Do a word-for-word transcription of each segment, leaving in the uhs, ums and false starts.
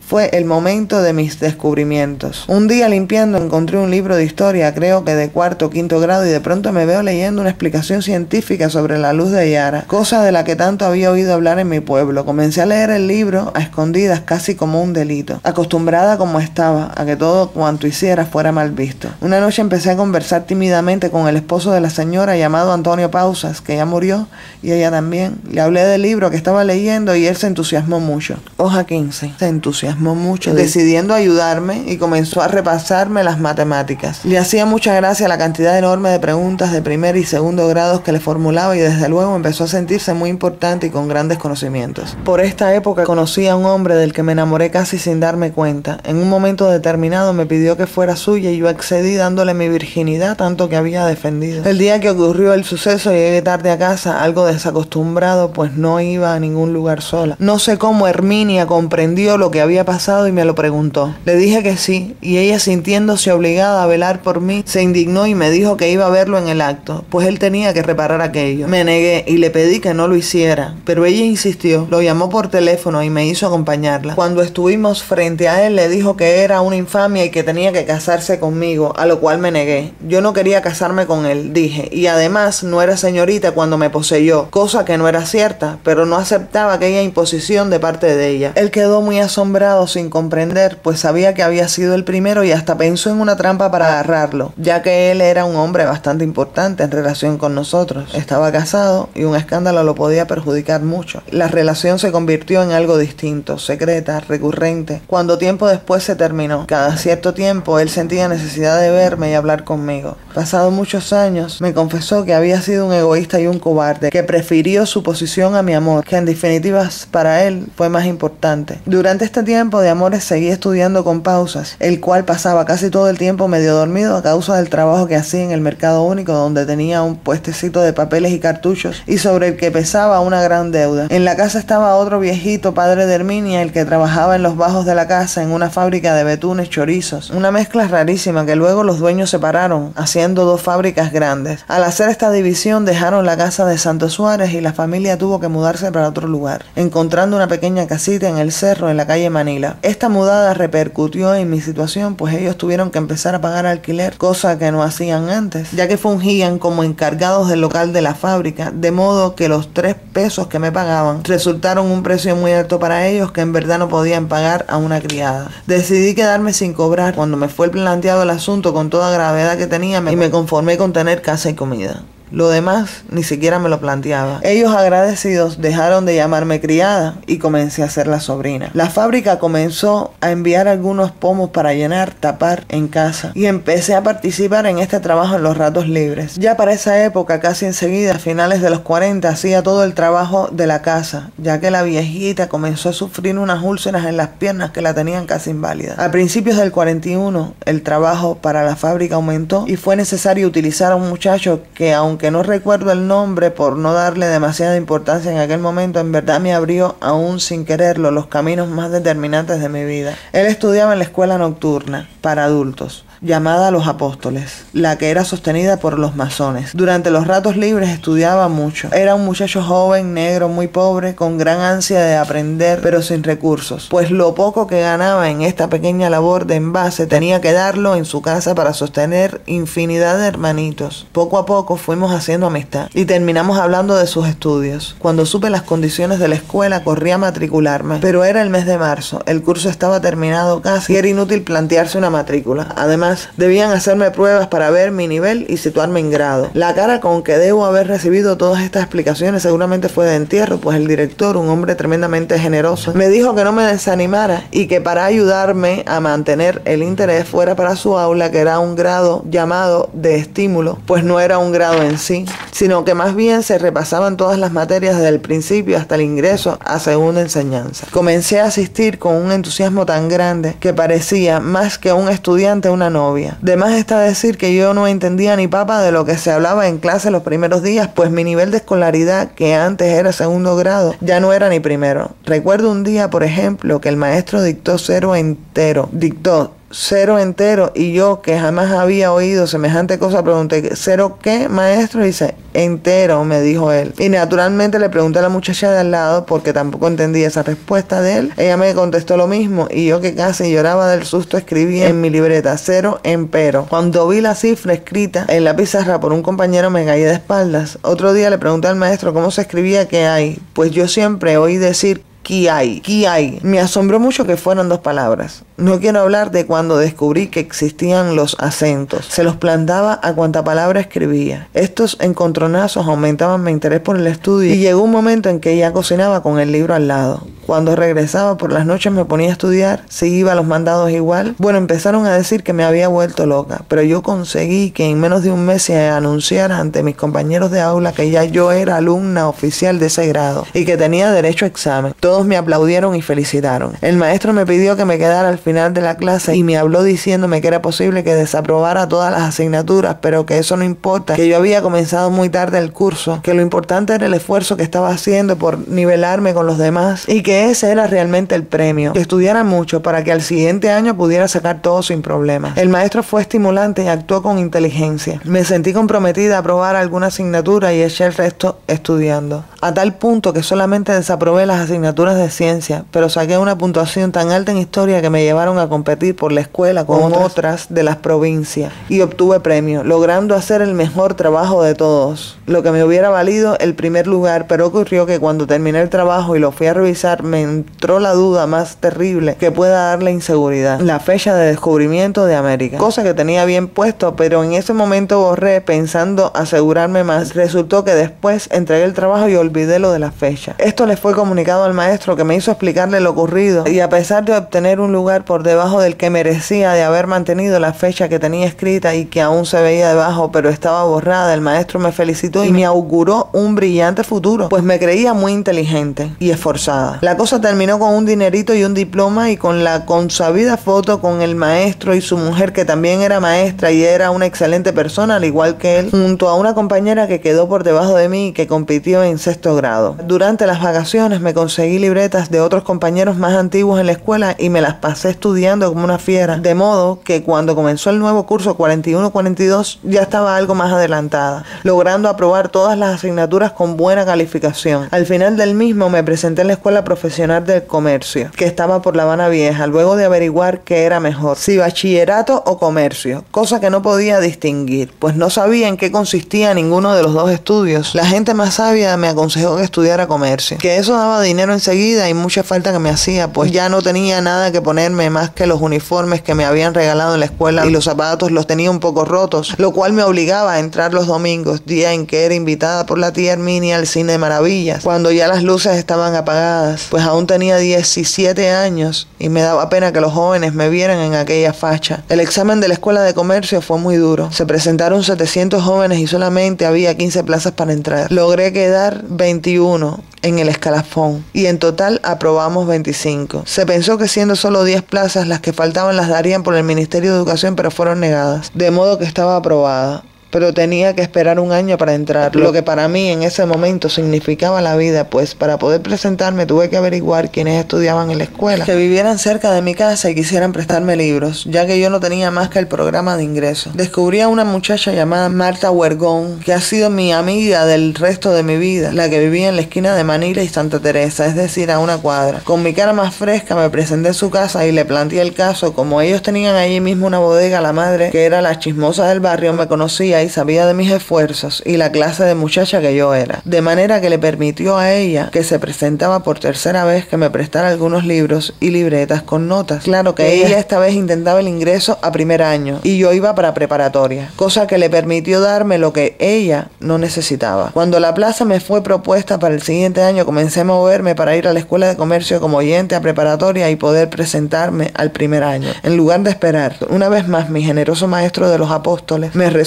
fue el momento de mis descubrimientos. Un día limpiando encontré un libro de historia, creo que de cuarto o quinto grado, y de pronto me veo leyendo una explicación científica sobre la luz de Yara, cosa de la que tanto había oído hablar en mi pueblo. Comencé a leer el libro a escondidas, casi como un delito, acostumbrada como estaba a que todo cuanto hiciera fuera mal visto. Una noche empecé a conversar tímidamente con el esposo de la señora, llamado Antonio Pausas, que ya murió, y ella también. Le hablé del libro que estaba leyendo y él se entusiasmó mucho. Hoja quince. Se entusiasmó mucho, decidiendo ayudarme, y comenzó a repasarme las matemáticas. Le hacía mucha gracia la cantidad enorme de preguntas de primer y segundo grados que le formulaba, y desde luego empezó a sentirse muy importante y con grandes conocimientos. Por esta época conocí a un hombre del que me enamoré casi sin darme cuenta. En un momento determinado me pidió que fuera suya y yo accedí dándole mi virginidad, tanto que había defendido. El día que ocurrió el suceso llegué tarde a casa, algo desacostumbrado, pues no iba a ningún lugar sola. No sé cómo Herminia comprendió lo que había pasado y me lo preguntó. Le dije que sí, y ella, sintiéndose obligada a velar por mí, se indignó y me dijo que iba a verlo en el acto, pues él tenía que reparar aquello. Me negué y le pedí que no lo hiciera, pero ella insistió, lo llamó por teléfono y me hizo acompañarla. Cuando estuvimos frente a él, le dijo que era una infamia y que tenía que casarse conmigo, a lo cual me negué. Yo no quería casarme con él, dije, y además no era señorita cuando me poseyó, cosa que no era cierta, pero no aceptaba aquella imposición de parte de ella. Él quedó muy asombrado sin comprender, pues sabía que había sido el primero y hasta pensó en una trampa para agarrarlo, ya que él era un hombre bastante importante en relación con nosotros. Estaba casado y un escándalo lo podía perjudicar mucho. La relación se convirtió en algo distinto, secreta, recurrente. Cuando tiempo después se terminó, cada cierto tiempo él sentía necesidad de verme y hablar conmigo. Pasados muchos años, me confesó que había sido un egoísta y un cobarde, que prefirió su posición a mi amor, que en definitiva para él fue más importante. Durante este tiempo de amores seguí estudiando con pausas, el cual pasaba casi todo el tiempo medio dormido a causa del trabajo que hacía en el mercado único, donde tenía un puestecito de papeles y cartuchos y sobre el que pesaba una gran deuda. En la casa estaba otro viejito, padre de Herminia, el que trabajaba en los bajos de la casa en una fábrica de betunes chorizos, una mezcla rarísima que luego los dueños separaron, haciendo dos fábricas grandes. Al hacer esta división dejaron la casa de Santo Suárez y la familia tuvo que mudarse para otro lugar, encontrando una pequeña casita en el cerro en la calle Manila. Esta mudada repercutió en mi situación, pues ellos tuvieron que empezar a pagar alquiler, cosa que no hacían antes, ya que fungían como encargados del local de la fábrica, de modo que los tres pesos que me pagaban resultaron un precio muy alto para ellos, que en verdad no podían pagar a una criada. Decidí quedarme sin cobrar. Cuando me fue planteado el asunto con toda gravedad que tenía, y me conformé con tener casa y comida. Lo demás ni siquiera me lo planteaba. Ellos, agradecidos, dejaron de llamarme criada y comencé a ser la sobrina. La fábrica comenzó a enviar algunos pomos para llenar, tapar en casa, y empecé a participar en este trabajo en los ratos libres. Ya para esa época, casi enseguida, a finales de los cuarenta, hacía todo el trabajo de la casa, ya que la viejita comenzó a sufrir unas úlceras en las piernas que la tenían casi inválida. A principios del cuarenta y uno, el trabajo para la fábrica aumentó y fue necesario utilizar a un muchacho que, aunque que no recuerdo el nombre por no darle demasiada importancia en aquel momento, en verdad me abrió, aún sin quererlo, los caminos más determinantes de mi vida. Él estudiaba en la escuela nocturna para adultos, llamada Los Apóstoles, la que era sostenida por los masones. Durante los ratos libres estudiaba mucho. Era un muchacho joven, negro, muy pobre, con gran ansia de aprender, pero sin recursos, pues lo poco que ganaba en esta pequeña labor de envase tenía que darlo en su casa para sostener infinidad de hermanitos. Poco a poco fuimos haciendo amistad y terminamos hablando de sus estudios. Cuando supe las condiciones de la escuela, corrí a matricularme, pero era el mes de marzo, el curso estaba terminado casi y era inútil plantearse una matrícula. Además, debían hacerme pruebas para ver mi nivel y situarme en grado. La cara con que debo haber recibido todas estas explicaciones seguramente fue de entierro, pues el director, un hombre tremendamente generoso, me dijo que no me desanimara y que para ayudarme a mantener el interés fuera para su aula, que era un grado llamado de estímulo, pues no era un grado en sí, sino que más bien se repasaban todas las materias desde el principio hasta el ingreso a segunda enseñanza. Comencé a asistir con un entusiasmo tan grande que parecía más que un estudiante una novia. De más está decir que yo no entendía ni papa de lo que se hablaba en clase los primeros días, pues mi nivel de escolaridad, que antes era segundo grado, ya no era ni primero. Recuerdo un día, por ejemplo, que el maestro dictó cero entero, dictó cero entero, y yo, que jamás había oído semejante cosa, pregunté, ¿cero qué, maestro? Y dice, entero, me dijo él. Y naturalmente le pregunté a la muchacha de al lado, porque tampoco entendí esa respuesta de él. Ella me contestó lo mismo, y yo, que casi lloraba del susto, escribí en mi libreta, cero empero. Cuando vi la cifra escrita en la pizarra por un compañero, me caí de espaldas. Otro día le pregunté al maestro cómo se escribía qué hay, pues yo siempre oí decir ¿qué hay? ¿Qué hay? Me asombró mucho que fueran dos palabras. No quiero hablar de cuando descubrí que existían los acentos. Se los plantaba a cuanta palabra escribía. Estos encontronazos aumentaban mi interés por el estudio, y llegó un momento en que ya cocinaba con el libro al lado. Cuando regresaba por las noches me ponía a estudiar, si iba a los mandados igual. Bueno, empezaron a decir que me había vuelto loca, pero yo conseguí que en menos de un mes se anunciara ante mis compañeros de aula que ya yo era alumna oficial de ese grado y que tenía derecho a examen. Todos me aplaudieron y felicitaron. El maestro me pidió que me quedara al final de la clase y me habló diciéndome que era posible que desaprobara todas las asignaturas, pero que eso no importa, que yo había comenzado muy tarde el curso, que lo importante era el esfuerzo que estaba haciendo por nivelarme con los demás y que ese era realmente el premio, que estudiara mucho para que al siguiente año pudiera sacar todo sin problemas. El maestro fue estimulante y actuó con inteligencia. Me sentí comprometida a aprobar alguna asignatura y eché el resto estudiando, a tal punto que solamente desaprobé las asignaturas de ciencia, pero saqué una puntuación tan alta en historia que me llevaron a competir por la escuela con otras, otras de las provincias, y obtuve premio, logrando hacer el mejor trabajo de todos, lo que me hubiera valido el primer lugar. Pero ocurrió que cuando terminé el trabajo y lo fui a revisar, me entró la duda más terrible que pueda dar la inseguridad: la fecha de descubrimiento de América, cosa que tenía bien puesto, pero en ese momento borré pensando asegurarme más. Resultó que después entregué el trabajo y olvidé lo de la fecha. Esto le fue comunicado al maestro, que me hizo explicarle lo ocurrido, y a pesar de obtener un lugar por debajo del que merecía de haber mantenido la fecha que tenía escrita y que aún se veía debajo pero estaba borrada, el maestro me felicitó y me auguró un brillante futuro, pues me creía muy inteligente y esforzada. La cosa terminó con un dinerito y un diploma, y con la consabida foto con el maestro y su mujer, que también era maestra y era una excelente persona al igual que él, junto a una compañera que quedó por debajo de mí y que compitió en sexto grado. Durante las vacaciones me conseguí libretas de otros compañeros más antiguos en la escuela y me las pasé estudiando como una fiera, de modo que cuando comenzó el nuevo curso cuarenta y uno cuarenta y dos ya estaba algo más adelantada, logrando aprobar todas las asignaturas con buena calificación. Al final del mismo me presenté en la Escuela Profesional del Comercio, que estaba por La Habana Vieja, luego de averiguar qué era mejor, si bachillerato o comercio, cosa que no podía distinguir, pues no sabía en qué consistía ninguno de los dos estudios. La gente más sabia me aconsejó que estudiara comercio, que eso daba dinero enseguida y mucha falta que me hacía, pues ya no tenía nada que ponerme más que los uniformes que me habían regalado en la escuela, y los zapatos los tenía un poco rotos, lo cual me obligaba a entrar los domingos, día en que era invitada por la tía Herminia al Cine de Maravillas, cuando ya las luces estaban apagadas, pues aún tenía diecisiete años y me daba pena que los jóvenes me vieran en aquella facha. El examen de la Escuela de Comercio fue muy duro. Se presentaron setecientos jóvenes y solamente había quince plazas para entrar. Logré quedar veintiuno en el escalafón y en total aprobamos veinticinco. Se pensó que siendo solo diez plazas las que faltaban las darían por el Ministerio de Educación, pero fueron negadas, de modo que estaba aprobada. Pero tenía que esperar un año para entrar, lo que para mí en ese momento significaba la vida, pues para poder presentarme tuve que averiguar quiénes estudiaban en la escuela, que vivieran cerca de mi casa y quisieran prestarme libros, ya que yo no tenía más que el programa de ingreso. Descubrí a una muchacha llamada Marta Huergón, que ha sido mi amiga del resto de mi vida, la que vivía en la esquina de Manila y Santa Teresa, es decir, a una cuadra. Con mi cara más fresca me presenté en su casa y le planteé el caso. Como ellos tenían allí mismo una bodega, la madre, que era la chismosa del barrio, me conocía y sabía de mis esfuerzos y la clase de muchacha que yo era, de manera que le permitió a ella, que se presentaba por tercera vez, que me prestara algunos libros y libretas con notas. Claro que ella esta vez intentaba el ingreso a primer año y yo iba para preparatoria, cosa que le permitió darme lo que ella no necesitaba. Cuando la plaza me fue propuesta para el siguiente año, comencé a moverme para ir a la Escuela de Comercio como oyente a preparatoria y poder presentarme al primer año, en lugar de esperar. Una vez más, mi generoso maestro de los apóstoles me resolvió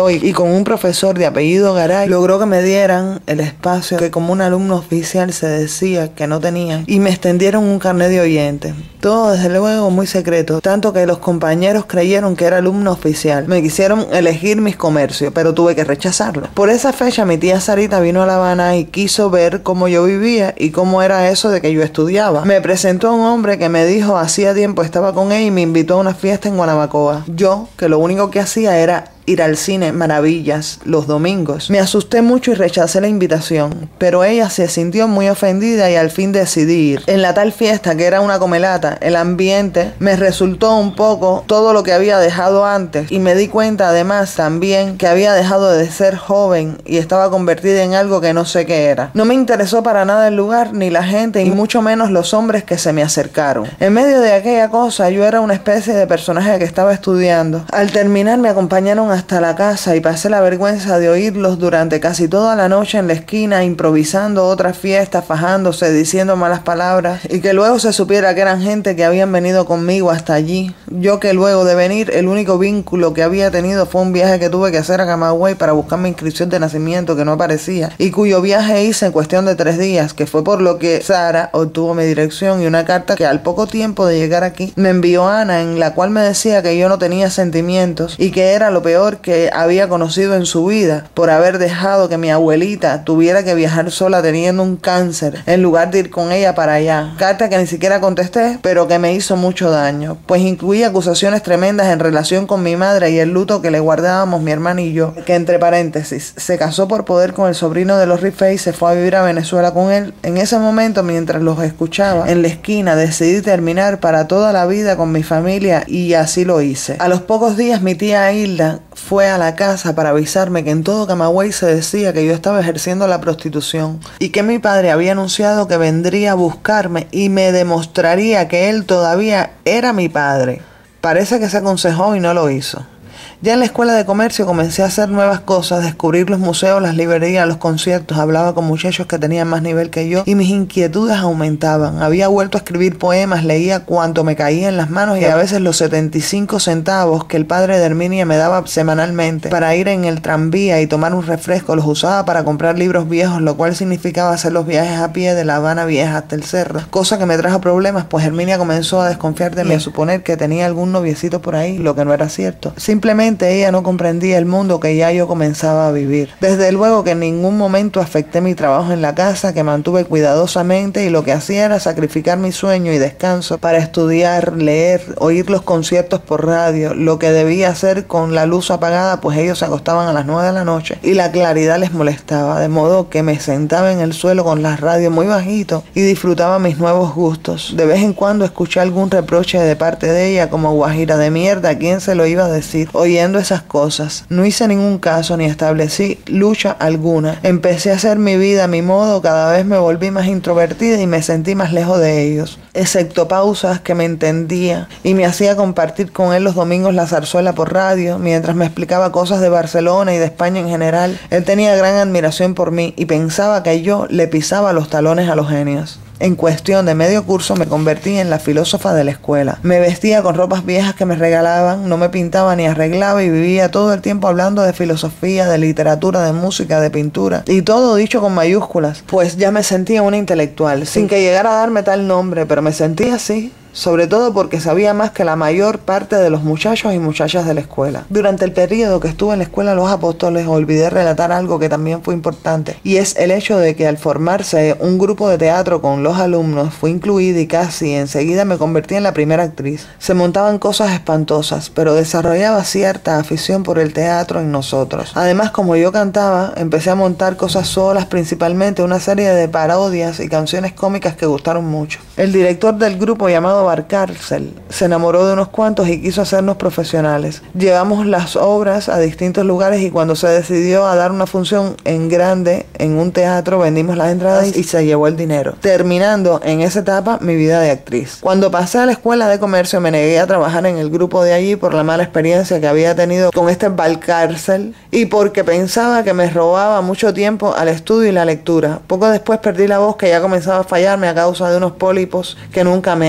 yo y, y con un profesor de apellido Garay logró que me dieran el espacio que como un alumno oficial se decía que no tenía y me extendieron un carnet de oyente. Todo desde luego muy secreto, tanto que los compañeros creyeron que era alumno oficial. Me quisieron elegir mis comercios, pero tuve que rechazarlo. Por esa fecha mi tía Sarita vino a La Habana y quiso ver cómo yo vivía y cómo era eso de que yo estudiaba. Me presentó a un hombre que me dijo hacía tiempo estaba con él y me invitó a una fiesta en Guanabacoa. Yo, que lo único que hacía era ir al cine Maravillas los domingos. Me asusté mucho y rechacé la invitación, pero ella se sintió muy ofendida y al fin decidí ir. En la tal fiesta, que era una comelata, el ambiente me resultó un poco todo lo que había dejado antes y me di cuenta además también que había dejado de ser joven y estaba convertida en algo que no sé qué era. No me interesó para nada el lugar, ni la gente, y mucho menos los hombres que se me acercaron. En medio de aquella cosa yo era una especie de personaje que estaba estudiando. Al terminar me acompañaron hasta la casa y pasé la vergüenza de oírlos durante casi toda la noche en la esquina improvisando otras fiestas, fajándose, diciendo malas palabras y que luego se supiera que eran gente que habían venido conmigo hasta allí. Yo que luego de venir el único vínculo que había tenido fue un viaje que tuve que hacer a Camagüey para buscar mi inscripción de nacimiento que no aparecía y cuyo viaje hice en cuestión de tres días, que fue por lo que Sara obtuvo mi dirección y una carta que al poco tiempo de llegar aquí me envió Ana, en la cual me decía que yo no tenía sentimientos y que era lo peor que había conocido en su vida por haber dejado que mi abuelita tuviera que viajar sola teniendo un cáncer en lugar de ir con ella para allá. Carta que ni siquiera contesté, pero que me hizo mucho daño, pues incluía acusaciones tremendas en relación con mi madre y el luto que le guardábamos mi hermana y yo, que entre paréntesis se casó por poder con el sobrino de los Riffey y se fue a vivir a Venezuela con él. En ese momento, mientras los escuchaba en la esquina, decidí terminar para toda la vida con mi familia y así lo hice. A los pocos días mi tía Hilda fue a la casa para avisarme que en todo Camagüey se decía que yo estaba ejerciendo la prostitución y que mi padre había anunciado que vendría a buscarme y me demostraría que él todavía era mi padre. Parece que se aconsejó y no lo hizo. Ya en la escuela de comercio comencé a hacer nuevas cosas, descubrir los museos, las librerías, los conciertos, hablaba con muchachos que tenían más nivel que yo y mis inquietudes aumentaban. Había vuelto a escribir poemas, leía cuanto me caía en las manos y a veces los setenta y cinco centavos que el padre de Herminia me daba semanalmente para ir en el tranvía y tomar un refresco los usaba para comprar libros viejos, lo cual significaba hacer los viajes a pie de La Habana Vieja hasta el Cerro, cosa que me trajo problemas, pues Herminia comenzó a desconfiar de mí, a suponer que tenía algún noviecito por ahí, lo que no era cierto. Simplemente ella no comprendía el mundo que ya yo comenzaba a vivir. Desde luego que en ningún momento afecté mi trabajo en la casa, que mantuve cuidadosamente, y lo que hacía era sacrificar mi sueño y descanso para estudiar, leer, oír los conciertos por radio, lo que debía hacer con la luz apagada, pues ellos se acostaban a las nueve de la noche y la claridad les molestaba, de modo que me sentaba en el suelo con la radio muy bajito y disfrutaba mis nuevos gustos. De vez en cuando escuché algún reproche de parte de ella como guajira de mierda, ¿quién se lo iba a decir? Oye, esas cosas. No hice ningún caso ni establecí lucha alguna. Empecé a hacer mi vida a mi modo, cada vez me volví más introvertida y me sentí más lejos de ellos, excepto pausas que me entendía y me hacía compartir con él los domingos la zarzuela por radio, mientras me explicaba cosas de Barcelona y de España en general. Él tenía gran admiración por mí y pensaba que yo le pisaba los talones a los genios. En cuestión de medio curso me convertí en la filósofa de la escuela. Me vestía con ropas viejas que me regalaban, no me pintaba ni arreglaba y vivía todo el tiempo hablando de filosofía, de literatura, de música, de pintura. Y todo dicho con mayúsculas, pues ya me sentía una intelectual, sin que llegara a darme tal nombre, pero me sentía así. Sobre todo porque sabía más que la mayor parte de los muchachos y muchachas de la escuela. Durante el periodo que estuve en la escuela Los Apóstoles olvidé relatar algo que también fue importante, y es el hecho de que al formarse un grupo de teatro con los alumnos fui incluida y casi enseguida me convertí en la primera actriz. Se montaban cosas espantosas, pero desarrollaba cierta afición por el teatro en nosotros. Además, como yo cantaba, empecé a montar cosas solas, principalmente una serie de parodias y canciones cómicas que gustaron mucho. El director del grupo, llamado Barcárcel, se enamoró de unos cuantos y quiso hacernos profesionales. Llevamos las obras a distintos lugares y cuando se decidió a dar una función en grande en un teatro, vendimos las entradas y se llevó el dinero, terminando en esa etapa mi vida de actriz. Cuando pasé a la escuela de comercio me negué a trabajar en el grupo de allí por la mala experiencia que había tenido con este Barcárcel y porque pensaba que me robaba mucho tiempo al estudio y la lectura. Poco después perdí la voz, que ya comenzaba a fallarme a causa de unos pólipos que nunca me he atendido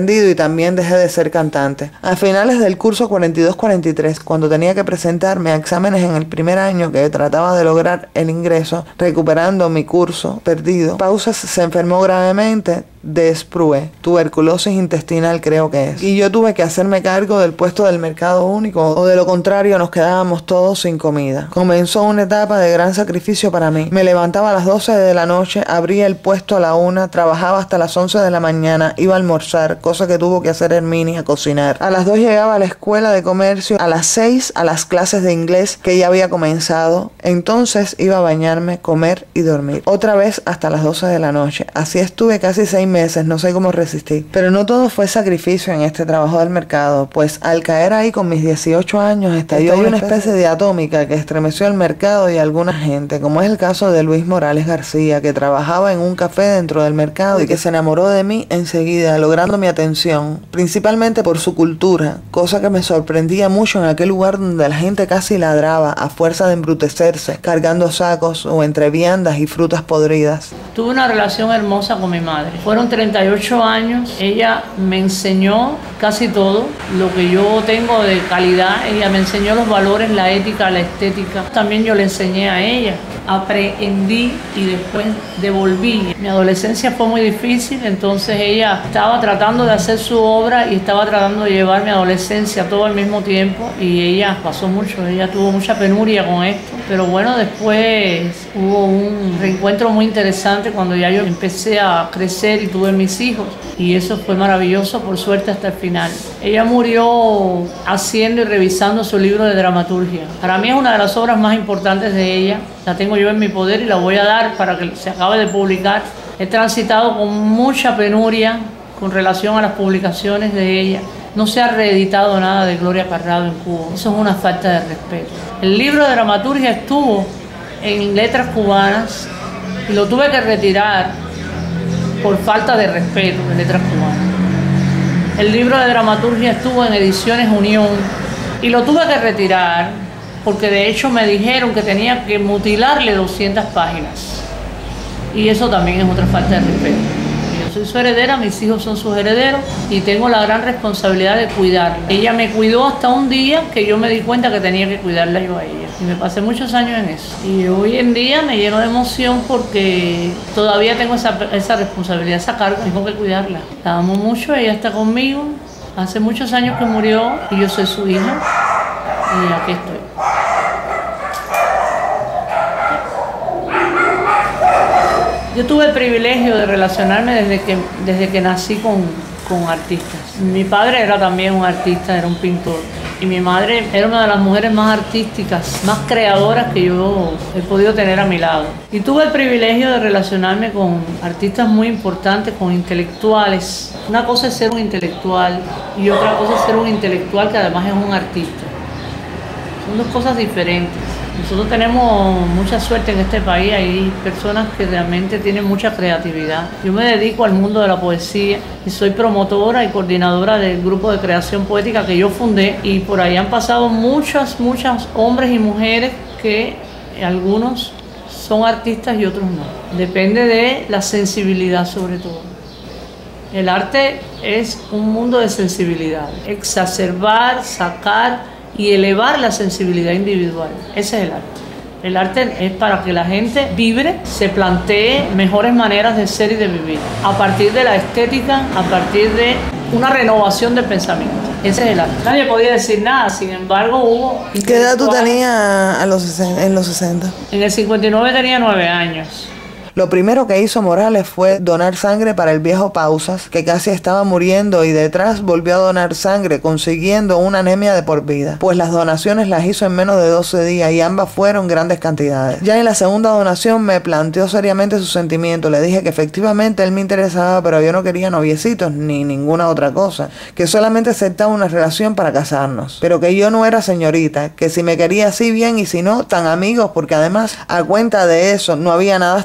aprendido y también dejé de ser cantante. A finales del curso cuarenta y dos cuarenta y tres, cuando tenía que presentarme a exámenes en el primer año que trataba de lograr el ingreso, recuperando mi curso perdido, Pausas se enfermó gravemente de Sprue, tuberculosis intestinal creo que es, y yo tuve que hacerme cargo del puesto del mercado único, o de lo contrario nos quedábamos todos sin comida. Comenzó una etapa de gran sacrificio para mí. Me levantaba a las doce de la noche, abría el puesto a la una, trabajaba hasta las once de la mañana, iba a almorzar, cosa que tuvo que hacer Herminia, a cocinar. A las dos llegaba a la escuela de comercio, a las seis a las clases de inglés que ya había comenzado, entonces iba a bañarme, comer y dormir. Otra vez hasta las doce de la noche. Así estuve casi seis meses, no sé cómo resistí. Pero no todo fue sacrificio en este trabajo del mercado, pues al caer ahí con mis dieciocho años estalló una especie de atómica que estremeció el mercado y a alguna gente, como es el caso de Luis Morales García, que trabajaba en un café dentro del mercado y que se enamoró de mí enseguida, logrando mi atención, principalmente por su cultura, cosa que me sorprendía mucho en aquel lugar donde la gente casi ladraba a fuerza de embrutecerse, cargando sacos o entre viandas y frutas podridas. Tuve una relación hermosa con mi madre. Fueron treinta y ocho años. Ella me enseñó casi todo lo que yo tengo de calidad. Ella me enseñó los valores, la ética, la estética. También yo le enseñé a ella. Aprendí y después devolví. Mi adolescencia fue muy difícil, entonces ella estaba tratando de hacer su obra y estaba tratando de llevar mi adolescencia todo al mismo tiempo, y ella pasó mucho, ella tuvo mucha penuria con esto, pero bueno, después hubo un reencuentro muy interesante cuando ya yo empecé a crecer y tuve mis hijos, y eso fue maravilloso, por suerte hasta el final. Ella murió haciendo y revisando su libro de dramaturgia. Para mí es una de las obras más importantes de ella. La tengo yo en mi poder y la voy a dar para que se acabe de publicar. He transitado con mucha penuria con relación a las publicaciones de ella. No se ha reeditado nada de Gloria Parrado en Cuba. Eso es una falta de respeto. El libro de dramaturgia estuvo en Letras Cubanas y lo tuve que retirar por falta de respeto de Letras Cubanas. El libro de dramaturgia estuvo en Ediciones Unión y lo tuve que retirar porque de hecho me dijeron que tenía que mutilarle doscientas páginas. Y eso también es otra falta de respeto. Yo soy su heredera, mis hijos son sus herederos y tengo la gran responsabilidad de cuidarla. Ella me cuidó hasta un día que yo me di cuenta que tenía que cuidarla yo a ella. Y me pasé muchos años en eso. Y hoy en día me lleno de emoción porque todavía tengo esa, esa responsabilidad, esa carga, tengo que cuidarla. La amo mucho, ella está conmigo. Hace muchos años que murió y yo soy su hija. Y aquí estoy. Yo tuve el privilegio de relacionarme desde que, desde que nací con, con artistas. Mi padre era también un artista, era un pintor. Y mi madre era una de las mujeres más artísticas, más creadoras que yo he podido tener a mi lado. Y tuve el privilegio de relacionarme con artistas muy importantes, con intelectuales. Una cosa es ser un intelectual y otra cosa es ser un intelectual que además es un artista. Son dos cosas diferentes. Nosotros tenemos mucha suerte en este país, hay personas que realmente tienen mucha creatividad. Yo me dedico al mundo de la poesía y soy promotora y coordinadora del grupo de creación poética que yo fundé, y por ahí han pasado muchas, muchas hombres y mujeres que algunos son artistas y otros no. Depende de la sensibilidad sobre todo. El arte es un mundo de sensibilidad, exacerbar, sacar y elevar la sensibilidad individual. Ese es el arte. El arte es para que la gente vibre, se plantee mejores maneras de ser y de vivir, a partir de la estética, a partir de una renovación del pensamiento. Ese es el arte. Nadie podía decir nada, sin embargo hubo... ¿Qué edad tú tenías a los, en los sesenta? En el cincuenta y nueve tenía nueve años. Lo primero que hizo Morales fue donar sangre para el viejo Pausas, que casi estaba muriendo, y detrás volvió a donar sangre, consiguiendo una anemia de por vida, pues las donaciones las hizo en menos de doce días y ambas fueron grandes cantidades. Ya en la segunda donación me planteó seriamente sus sentimientos. Le dije que efectivamente él me interesaba, pero yo no quería noviecitos ni ninguna otra cosa, que solamente aceptaba una relación para casarnos, pero que yo no era señorita, que si me quería así bien y si no, tan amigos, porque además a cuenta de eso no había nada hasta el matrimonio.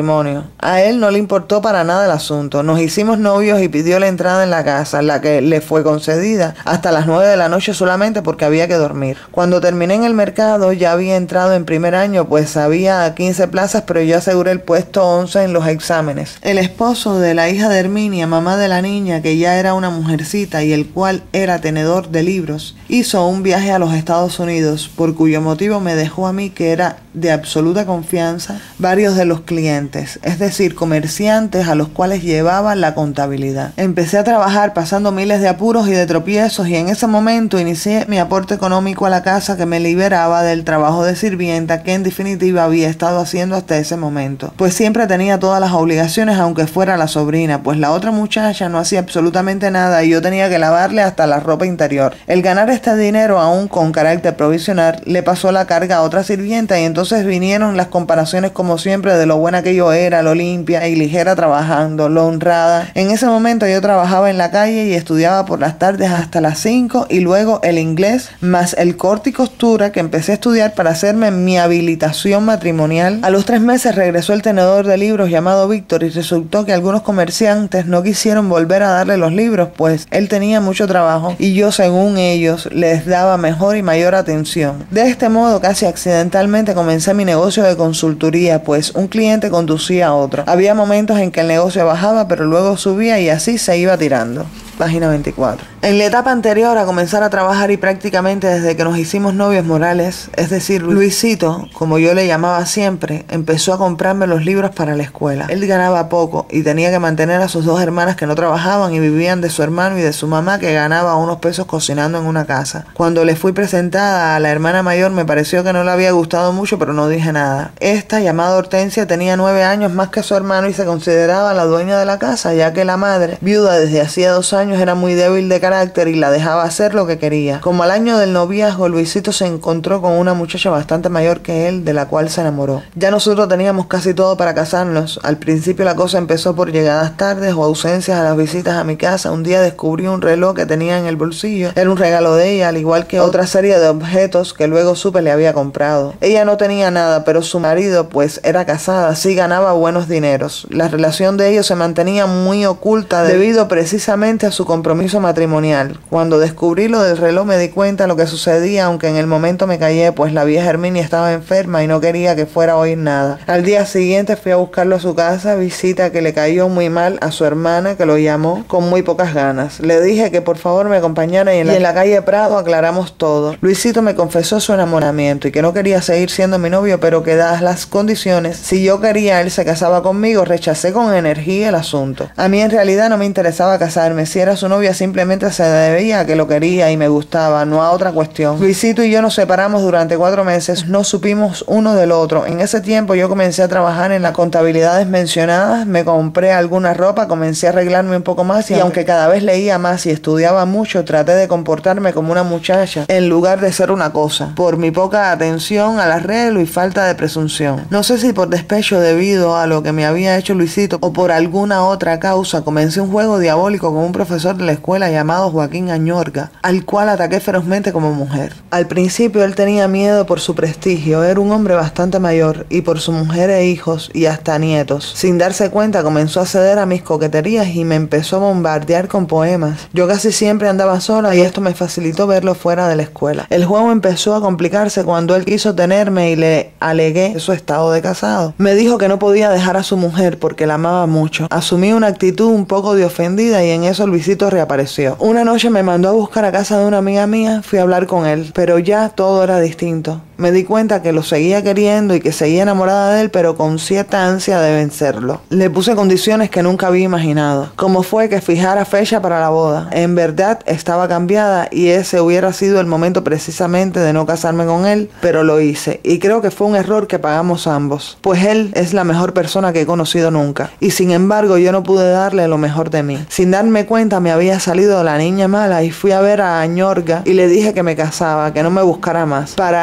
matrimonio. A él no le importó para nada el asunto. Nos hicimos novios y pidió la entrada en la casa, la que le fue concedida hasta las nueve de la noche solamente porque había que dormir. Cuando terminé en el mercado ya había entrado en primer año, pues había quince plazas, pero yo aseguré el puesto once en los exámenes. El esposo de la hija de Herminia, mamá de la niña, que ya era una mujercita y el cual era tenedor de libros, hizo un viaje a los Estados Unidos, por cuyo motivo me dejó a mí, que era de absoluta confianza, varios de los clientes, es decir, comerciantes a los cuales llevaba la contabilidad. Empecé a trabajar pasando miles de apuros y de tropiezos, y en ese momento inicié mi aporte económico a la casa que me liberaba del trabajo de sirvienta que en definitiva había estado haciendo hasta ese momento, pues siempre tenía todas las obligaciones aunque fuera la sobrina, pues la otra muchacha no hacía absolutamente nada y yo tenía que lavarle hasta la ropa interior. El ganar este dinero aún con carácter provisional le pasó la carga a otra sirvienta, y entonces Entonces vinieron las comparaciones como siempre de lo buena que yo era, lo limpia y ligera trabajando, lo honrada. En ese momento yo trabajaba en la calle y estudiaba por las tardes hasta las cinco, y luego el inglés más el corte y costura que empecé a estudiar para hacerme mi habilitación matrimonial. A los tres meses regresó el tenedor de libros llamado Víctor y resultó que algunos comerciantes no quisieron volver a darle los libros, pues él tenía mucho trabajo y yo, según ellos, les daba mejor y mayor atención. De este modo, casi accidentalmente comencé mi negocio de consultoría, pues un cliente conducía a otro. Había momentos en que el negocio bajaba, pero luego subía y así se iba tirando. Página veinticuatro. En la etapa anterior a comenzar a trabajar y prácticamente desde que nos hicimos novios morales, es decir, Luisito, como yo le llamaba siempre, empezó a comprarme los libros para la escuela. Él ganaba poco y tenía que mantener a sus dos hermanas que no trabajaban y vivían de su hermano y de su mamá, que ganaba unos pesos cocinando en una casa. Cuando le fui presentada a la hermana mayor me pareció que no le había gustado mucho, pero no dije nada. Esta, llamada Hortensia, tenía nueve años más que su hermano y se consideraba la dueña de la casa, ya que la madre, viuda desde hacía dos años, era muy débil de carácter y la dejaba hacer lo que quería. Como al año del noviazgo, Luisito se encontró con una muchacha bastante mayor que él, de la cual se enamoró. Ya nosotros teníamos casi todo para casarnos. Al principio la cosa empezó por llegadas tardes o ausencias a las visitas a mi casa. Un día descubrí un reloj que tenía en el bolsillo. Era un regalo de ella, al igual que otra serie de objetos que luego supe le había comprado. Ella no tenía nada, pero su marido, pues era casada, sí ganaba buenos dineros. La relación de ellos se mantenía muy oculta debido precisamente a su compromiso matrimonial. Cuando descubrí lo del reloj me di cuenta de lo que sucedía, aunque en el momento me callé, pues la vieja Herminia estaba enferma y no quería que fuera a oír nada. Al día siguiente fui a buscarlo a su casa, visita que le cayó muy mal a su hermana, que lo llamó con muy pocas ganas. Le dije que por favor me acompañara y en la, y en la calle Prado aclaramos todo. Luisito me confesó su enamoramiento y que no quería seguir siendo mi novio, pero que dadas las condiciones, si yo quería él se casaba conmigo. Rechacé con energía el asunto. A mí en realidad no me interesaba casarme. Si era su novia simplemente se debía a que lo quería y me gustaba, no a otra cuestión. Luisito y yo nos separamos durante cuatro meses, no supimos uno del otro. En ese tiempo yo comencé a trabajar en las contabilidades mencionadas, me compré alguna ropa, comencé a arreglarme un poco más y aunque cada vez leía más y estudiaba mucho, traté de comportarme como una muchacha en lugar de ser una cosa, por mi poca atención al arreglo y falta de presunción. No sé si por despecho debido a lo que me había hecho Luisito o por alguna otra causa, comencé un juego diabólico con un profesor de la escuela llamado Joaquín Añorga, al cual ataqué ferozmente como mujer. Al principio él tenía miedo por su prestigio, era un hombre bastante mayor, y por su mujer e hijos y hasta nietos. Sin darse cuenta comenzó a ceder a mis coqueterías y me empezó a bombardear con poemas. Yo casi siempre andaba sola y esto me facilitó verlo fuera de la escuela. El juego empezó a complicarse cuando él quiso tenerme y le alegué su estado de casado. Me dijo que no podía dejar a su mujer porque la amaba mucho. Asumí una actitud un poco de ofendida y en eso Luisito reapareció. Una noche me mandó a buscar a casa de una amiga mía, fui a hablar con él, pero ya todo era distinto. Me di cuenta que lo seguía queriendo y que seguía enamorada de él, pero con cierta ansia de vencerlo. Le puse condiciones que nunca había imaginado, como fue que fijara fecha para la boda. En verdad estaba cambiada y ese hubiera sido el momento precisamente de no casarme con él, pero lo hice y creo que fue un error que pagamos ambos, pues él es la mejor persona que he conocido nunca y sin embargo yo no pude darle lo mejor de mí. Sin darme cuenta me había salido la niña mala y fui a ver a Añorga y le dije que me casaba, que no me buscara más. Para él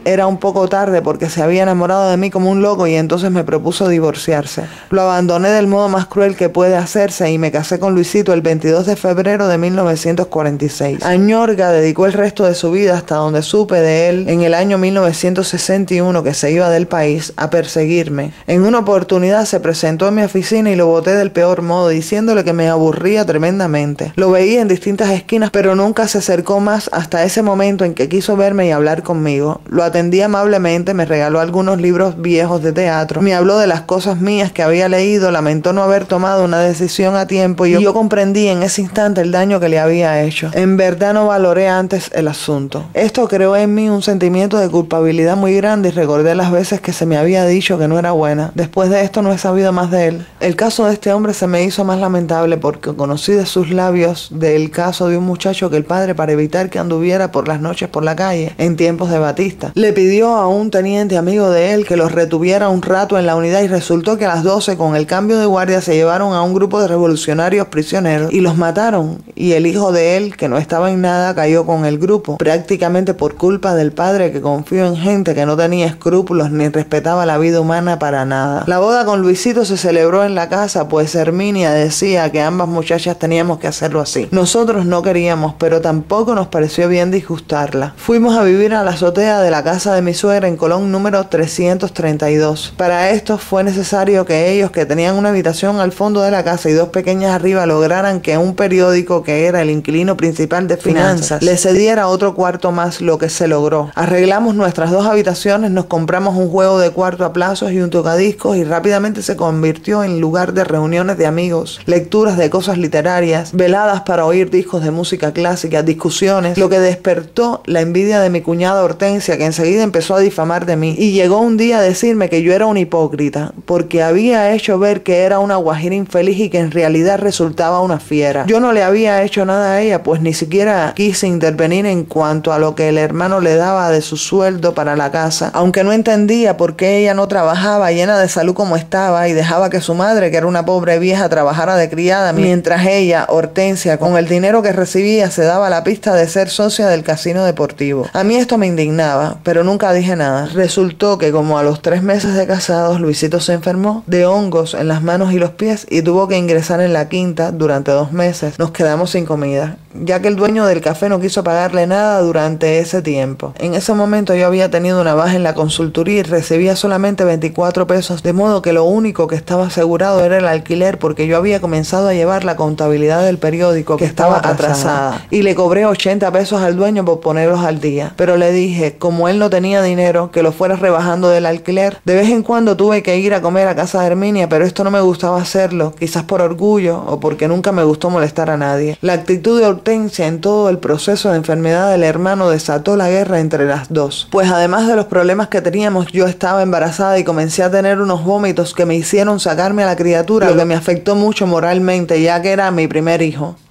era un poco tarde porque se había enamorado de mí como un loco y entonces me propuso divorciarse. Lo abandoné del modo más cruel que puede hacerse y me casé con Luisito el veintidós de febrero de mil novecientos cuarenta y seis. Añorga dedicó el resto de su vida, hasta donde supe de él, en el año mil novecientos sesenta y uno, que se iba del país, a perseguirme. En una oportunidad se presentó en mi oficina y lo boté del peor modo, diciéndole que me aburría tremendamente. Lo veía en distintas esquinas, pero nunca se acercó más hasta ese momento en que quiso verme y hablar conmigo. Lo atendí amablemente, me regaló algunos libros viejos de teatro, me habló de las cosas mías que había leído, lamentó no haber tomado una decisión a tiempo y yo, y yo comprendí en ese instante el daño que le había hecho. En verdad no valoré antes el asunto. Esto creó en mí un sentimiento de culpabilidad muy grande y recordé las veces que se me había dicho que no era buena. Después de esto no he sabido más de él. El caso de este hombre se me hizo más lamentable porque conocí de sus labios del caso de un muchacho que el padre, para evitar que anduviera por las noches por la calle en tiempos de Batista, le pidió a un teniente amigo de él que los retuviera un rato en la unidad, y resultó que a las doce, con el cambio de guardia, se llevaron a un grupo de revolucionarios prisioneros y los mataron, y el hijo de él, que no estaba en nada, cayó con el grupo, prácticamente por culpa del padre, que confió en gente que no tenía escrúpulos ni respetaba la vida humana para nada. La boda con Luisito se celebró en la casa, pues Herminia decía que ambas muchachas teníamos que hacerlo así. Nosotros no queríamos, pero tampoco nos pareció bien disgustarla. Fuimos a vivir a la azotea de la casa de mi suegra en Colón número trescientos treinta y dos. Para esto fue necesario que ellos, que tenían una habitación al fondo de la casa y dos pequeñas arriba, lograran que un periódico, que era el inquilino principal de finanzas, le cediera otro cuarto más, lo que se logró. Arreglamos nuestras dos habitaciones, nos compramos un juego de cuarto a plazos y un tocadiscos, y rápidamente se convirtió en lugar de reuniones de amigos, lecturas de cosas literarias, veladas para oír discos de música clásica, discusiones, lo que despertó la envidia de mi cuñada Hortensia, que enseguida empezó a difamar de mí, y llegó un día a decirme que yo era un hipócrita, porque había hecho ver que era una guajira infeliz y que en realidad resultaba una fiera. Yo no le había hecho nada a ella, pues ni siquiera quise intervenir en cuanto a lo que el hermano le daba de su sueldo para la casa, aunque no entendía por qué ella no trabajaba llena de salud como estaba y dejaba que su madre, que era una pobre vieja, trabajara de criada, mientras ella, Hortensia, con el dinero que recibía, se daba la pista de ser socia del casino deportivo. A mí esto me indignaba, pero nunca dije nada. Resultó que como a los tres meses de casados, Luisito se enfermó de hongos en las manos y los pies y tuvo que ingresar en la quinta durante dos meses. Nos quedamos sin comida, ya que el dueño del café no quiso pagarle nada durante ese tiempo. En ese momento yo había tenido una baja en la consultoría y recibía solamente veinticuatro pesos, de modo que lo único que estaba asegurado era el alquiler, porque yo había comenzado a llevar la contabilidad del periódico, que estaba atrasada, y le cobré ochenta pesos al dueño por ponerlos al día. Pero le dije, como él no tenía dinero, que lo fuera rebajando del alquiler. De vez en cuando tuve que ir a comer a casa de Herminia, pero esto no me gustaba hacerlo, quizás por orgullo o porque nunca me gustó molestar a nadie. La actitud de Hortensia en todo el proceso de enfermedad del hermano desató la guerra entre las dos, pues además de los problemas que teníamos, yo estaba embarazada y comencé a tener unos vómitos que me hicieron sacarme a la criatura, lo que me afectó mucho moralmente, ya que era mi primer hijo.